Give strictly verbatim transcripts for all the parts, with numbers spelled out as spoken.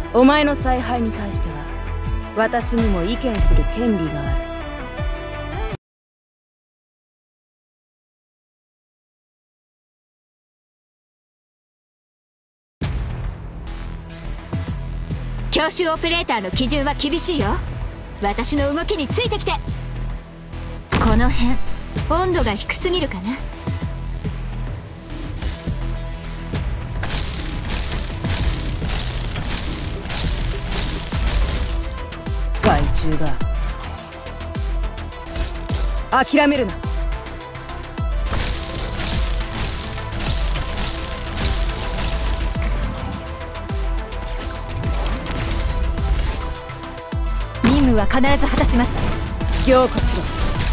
お前の采配に対しては私にも意見する権利がある。 強襲オペレーターの基準は厳しいよ。私の動きについてきて。この辺温度が低すぎるかな。 害虫が諦めるな。 任務は必ず果たします。 凝固しろ。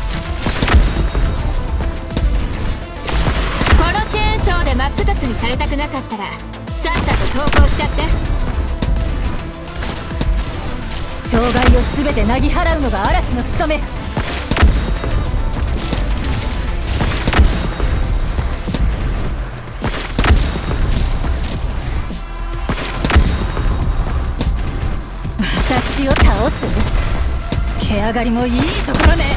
このチェーンソーで真っ二つにされたくなかったらさっさと投降しちゃって。障害を全てなぎ払うのが嵐の務め。私を倒す？毛上がりもいいところね。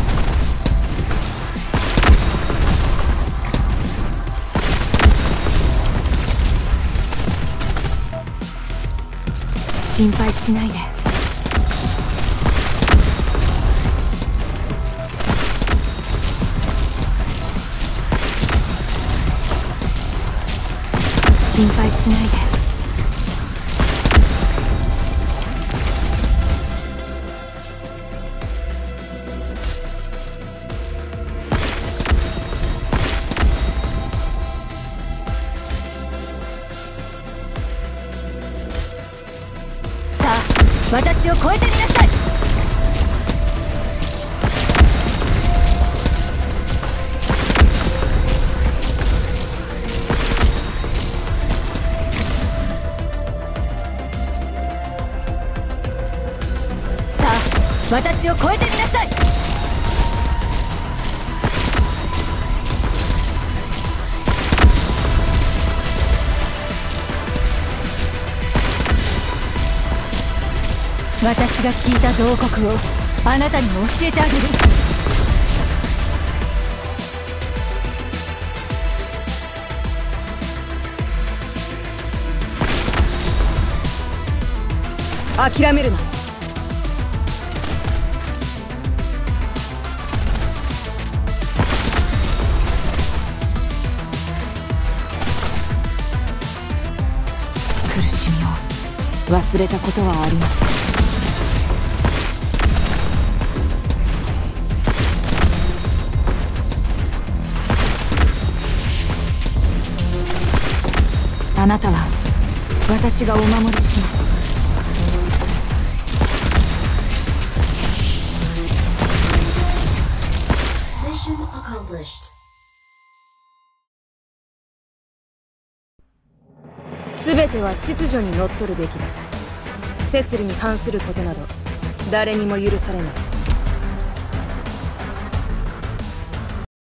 心配しないで。心配しないで。さあ、私を超えてみなさい。私を超えてみなさい。私が聞いた慟哭をあなたにも教えてあげる。 諦めるな。 苦しみを忘れたことはありません。あなたは私がお守りします。 全ては秩序にのっとるべきだ。摂理に反することなど誰にも許されない。